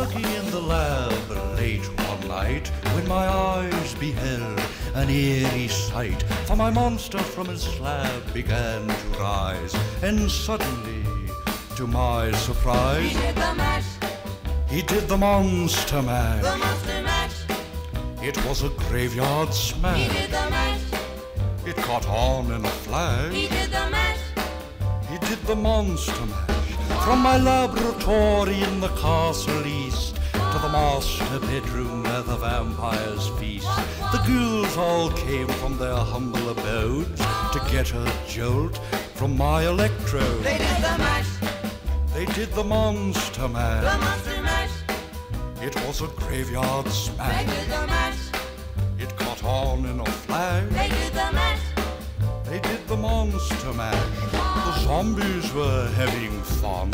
working in the lab late one night when my eyes beheld an eerie sight. For my monster from his slab began to rise, and suddenly, to my surprise, he did the mash. He did the monster mash. The monster mash. It was a graveyard smash. He did the mash. It caught on in a flash. He did the mash. He did the monster mash. From my laboratory in the castle east to the master bedroom where the vampires feast, the ghouls all came from their humble abodes to get a jolt from my electrode. They did the mash. They did the monster mash. The monster mash. It was a graveyard They smash. did the mash. It caught on in a flash. They did the mash. They did the monster mash. The zombies were having fun.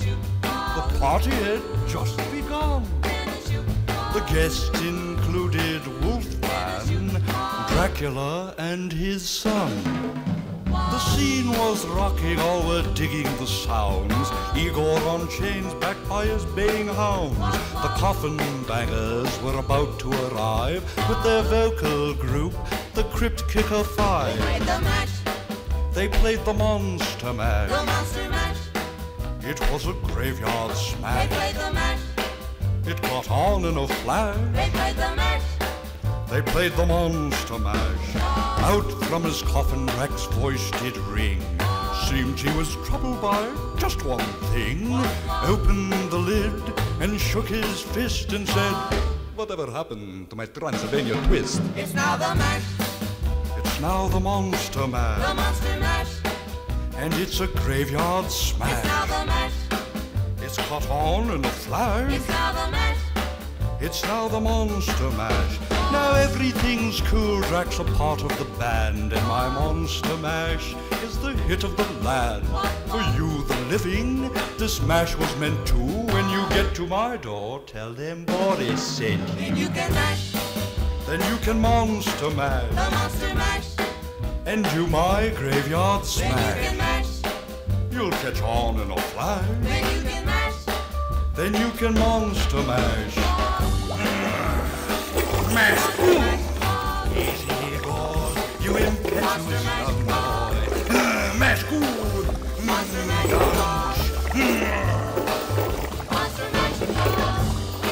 The party had just begun. The guests included Wolfman, Dracula, and his son. The scene was rocking, all were digging the sounds. Igor on chains, backed by his baying hounds. The coffin bangers were about to arrive with their vocal group, the Crypt Kicker Five. They played the mash. They played the monster mash. The monster mash. It was a graveyard They smash. played the mash. It caught on in a flash. They played the mash. They played the monster mash. Out from his coffin, Drac's voice did ring. Seemed he was troubled by just one thing. Opened the lid and shook his fist and said, "Whatever happened to my Transylvania twist?" It's now the mash. It's now the monster The mash. monster mash. And it's a graveyard It's now smash. the mash. It's caught on in a flash. It's now the mash. It's now the monster mash. Now everything's cool, Drac's a part of the band, and my monster mash is the hit of the land. For you, the living, this mash was meant to. When you get to my door, tell them Boris sent you. Then you can mash. Then you can monster mash The monster mash. and do my graveyard Then you can smash. mash. You'll catch on in a flash. Then you can mash. Then you can monster mash. Mash. Easy, Igor, you impetuous young boy. Mash good. Monster mash. Monster mash. Monster mash.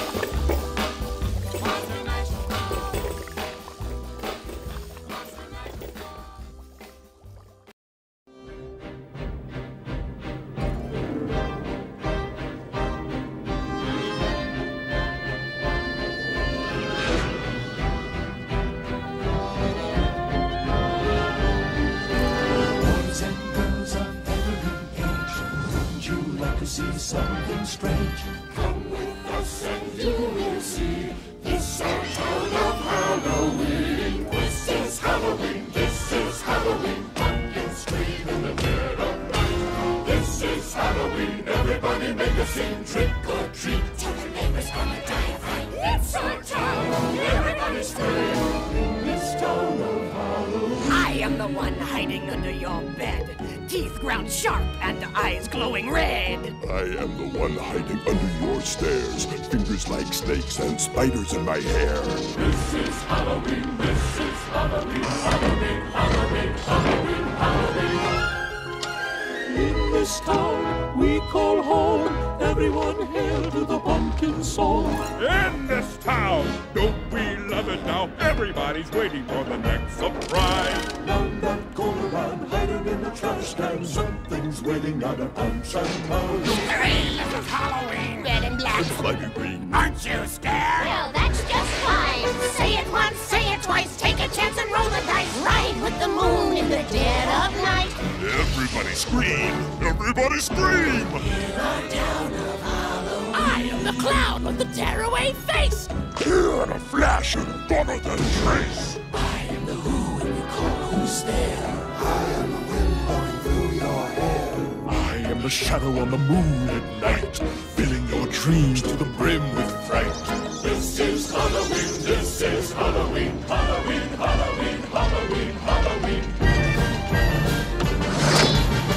Boys and girls of every age, wouldn't you like to see something strange? Come with us and you will see. This our town of Halloween. This is Halloween. This is Halloween. Pumpkins scream in the dead of night. This is Halloween. Everybody make a scene. Trick or treat. Tell the neighbors gonna die of fright. It's our town. Everybody scream in this town of Halloween. I am the one hiding under your bed, teeth ground sharp and eyes glowing red. I am the one hiding under your stairs, fingers like snakes and spiders in my hair. This is Halloween, this is Halloween, Halloween, Halloween, Halloween, Halloween. In this town we call home, everyone hail to the pumpkin song. In this town, don't we love it now? Everybody's waiting for the next surprise. Round that corner, round, hiding in the trash can, something's waiting out of punch and pound. Hey, this is Halloween. Red and black. Slimy green. Aren't you scared? Well, that's just fine. Say it once, say it twice, take a chance and roll the dice. Ride with the moon in the dead of night. Everybody scream! Everybody scream! I am the clown with the tearaway face. Here in a flash and gonna then trace. I am the who and you call who's there. I am the wind blowing through your hair. I am the shadow on the moon at night, filling your dreams to the brim with fright. This is Halloween, this is Halloween, Halloween, Halloween, Halloween, Halloween.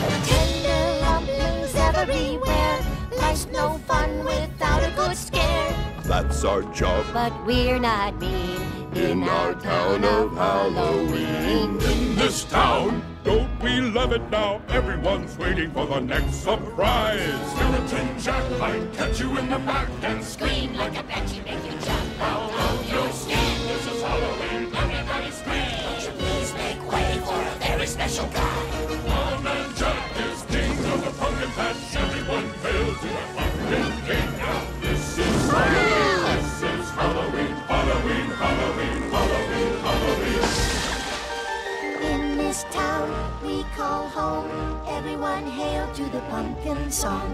Tender rumblings everywhere. Life's no fun without a good scare. that's our job. But we're not mean in our town of Halloween. In this town, don't we love it now? Everyone's waiting for the next surprise. Skeleton Jack might catch you in the back and Scream like a banshee, make you jump out of your skin. this is Halloween. Everybody scream. Won't you please make way for a very special guy? One man Jack is king of the pumpkin patch. Everyone hail to the pumpkin king. Now this is Halloween. This is Halloween. Halloween, Halloween, Halloween, Halloween. In this town we call home, everyone hail to the pumpkin song.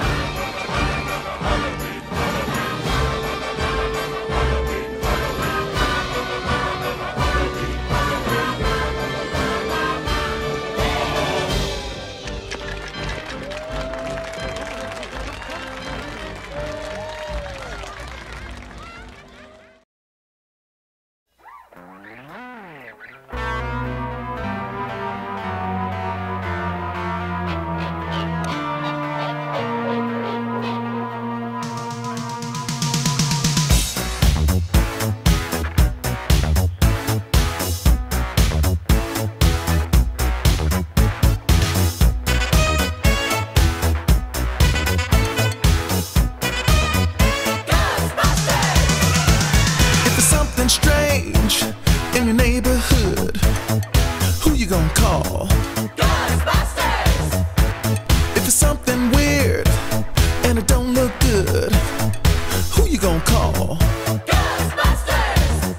Strange in your neighborhood, who you gonna call? Ghostbusters! If it's something weird and it don't look good, who you gonna call? Ghostbusters!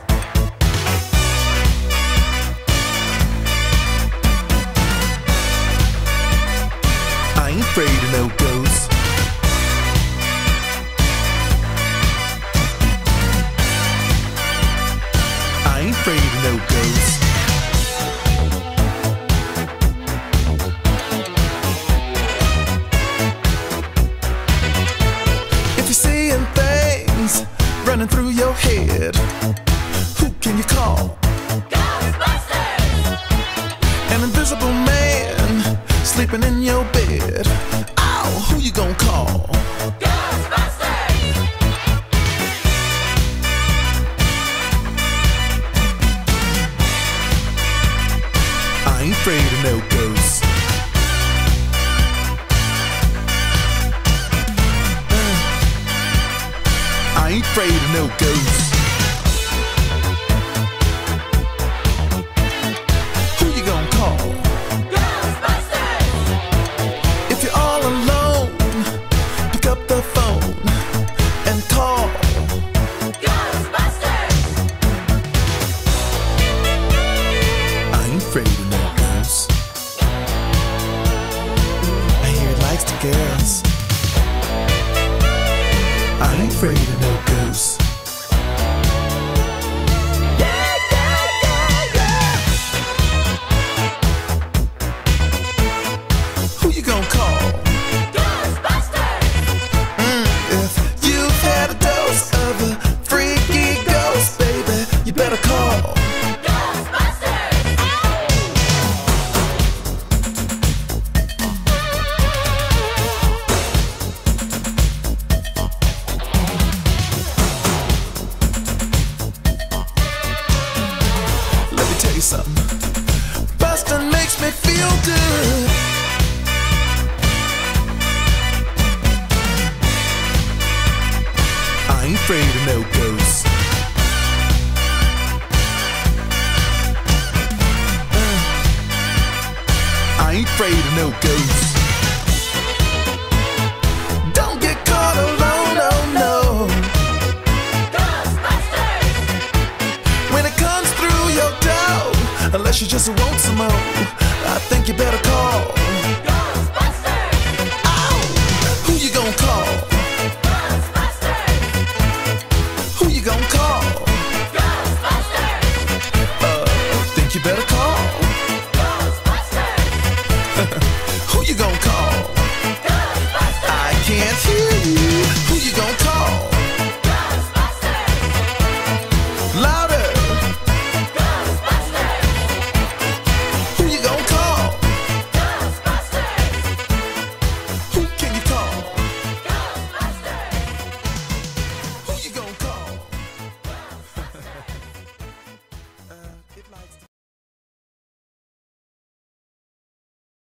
I ain't afraid of no ghosts. I ain't afraid of no ghosts. If you're seeing things running through your head, who can you call? Ghostbusters! An invisible man sleeping in your bed. Oh, who you gonna call? Ghostbusters! I ain't afraid of no ghosts. I ain't afraid of no ghosts. Who you gonna call? Ghostbusters! If you're all alone, pick up the phone and call. Ghostbusters! I ain't afraid of no ghosts. I hear it likes the girls. I ain't afraid of no ghosts. Yeah, yeah, yeah, yeah! Who you gonna call? Ghostbusters! If you've had a dose of a freaky ghost, baby, you better call. Ghostbusters! Let me tell you something. Bustin' makes me feel good. I ain't afraid of no ghosts. I ain't afraid of no ghosts. Don't get caught alone, oh no. Ghostbusters! When it comes through your door, unless you just want some more, I think you better call. Ghostbusters! Ow! Who you gonna call? Ghostbusters! Who you gonna call?